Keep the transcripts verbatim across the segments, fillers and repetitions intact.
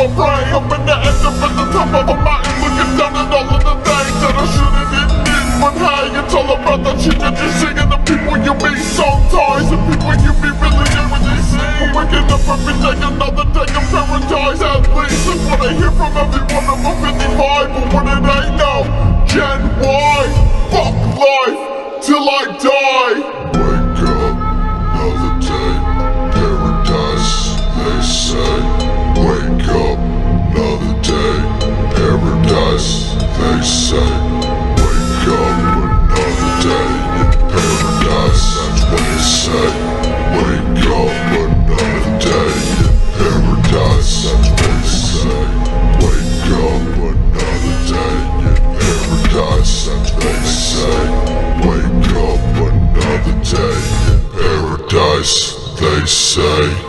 my brain. I'm in the end up at the top of a mountain, looking down at all of the things that I shouldn't admit. But hey, it's all about that shit that you sing, and the people you meet sometimes, the people you meet really hear what they say. I'm waking up every day, another day of paradise. At least that's what I hear from every one of them fifty-five. But what it ain't now, Gen Y, fuck life till I die. Wake up, another day, paradise, they say. Wake up, another day, paradise, they say. Wake up, another day in paradise, that's what they say. Wake up, another day in paradise, that's what they say. Wake up, another day in paradise, that's what they say. Wake up, another day in paradise, they say.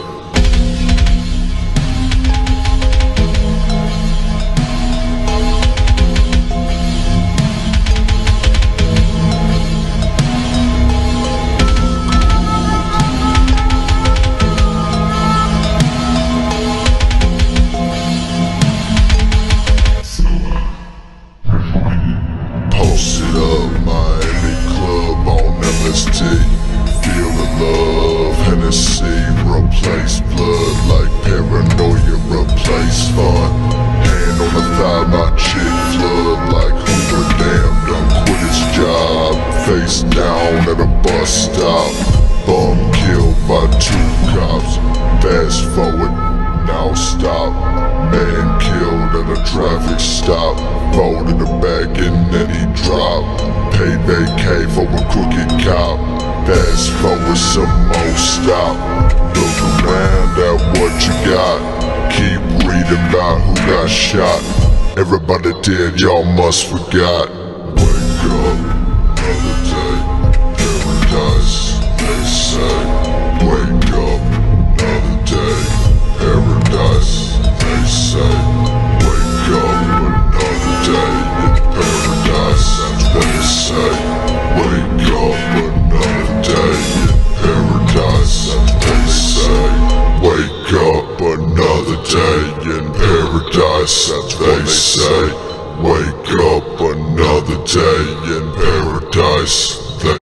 Posted up, Miami club on L S D. Feel the love, Hennessy, replace blood like paranoia, replace fun. Hand on the thigh, my chick flood like who a damn done quit his job. Face down at a bus stop, bum killed by two cops. Fast forward, now stop. Man killed at a traffic stop. Folded the bag and then he dropped. Paid vacay for a crooked cop. Fast forward some more stop. Look around at what you got. Keep reading about who got shot. Everybody dead, y'all must forgot. Wake up, another day, paradise, they say. Wake up, another day, paradise, they say. Wake up, another day in paradise, that's what they say. Wake up, another day in paradise, that's what they say. Wake up, another day in paradise, that's what they say. Wake up, another day in paradise.